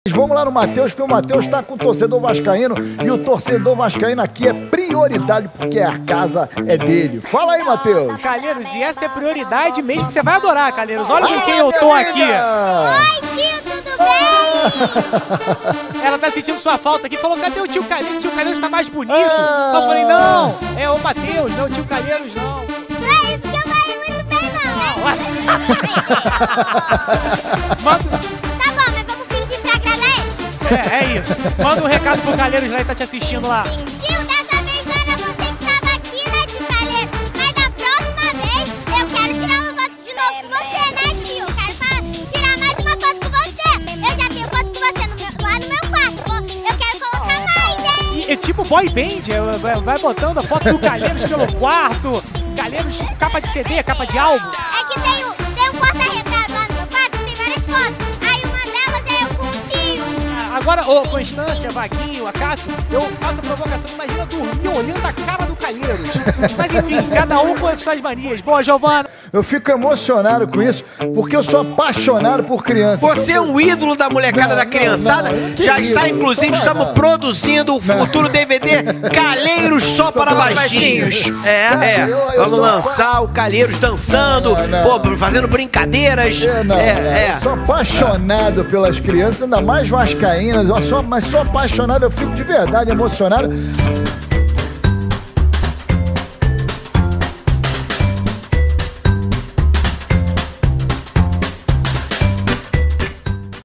Vamos lá no Matheus, porque o Matheus tá com o torcedor vascaíno e o torcedor vascaíno aqui é prioridade porque a casa é dele. Fala aí, Matheus. Calheiros, e essa é prioridade mesmo que você vai adorar, Calheiros. Olha com quem eu tô aqui. Oi, tio, tudo bem? Ela tá sentindo sua falta aqui. Falou, cadê o tio Calheiros? O tio Calheiros tá mais bonito. Eu falei, não, é o Matheus, não o tio Calheiros, não. Não é isso que eu falei muito bem, não, né? Tá bom, mas vamos fingir pra agradar eles. É isso. Manda um recado pro Calheiros lá, ele tá te assistindo lá. Tio, dessa vez não era você que tava aqui, né, tio Calheiros? Mas da próxima vez eu quero tirar uma foto de novo com você, né, tio? Eu quero tirar mais uma foto com você. Eu já tenho foto com você lá no meu quarto. Eu quero colocar mais, hein? E tipo boy band, vai botando a foto do Calheiros pelo quarto. Calheiros, capa de CD, capa de álbum. É que tem um porta-retrato lá no meu quarto, tem várias fotos. Aí uma delas é eu com o tio. Agora, ô Constância, Vaguinho, Acácio, eu faço a provocação. Imagina dormir olhando a cara do Calheiros. Mas enfim, cada um com as suas manias. Boa, Giovana. Eu fico emocionado com isso, porque eu sou apaixonado por crianças. Você é um ídolo da molecada, da criançada. Já está, inclusive, estamos produzindo o futuro DVD Calheiros só para baixinhos. Vamos lançar o Calheiros dançando, fazendo brincadeiras. Eu sou apaixonado pelas crianças, ainda mais vascaínas, mas sou apaixonado, eu fico de verdade emocionado.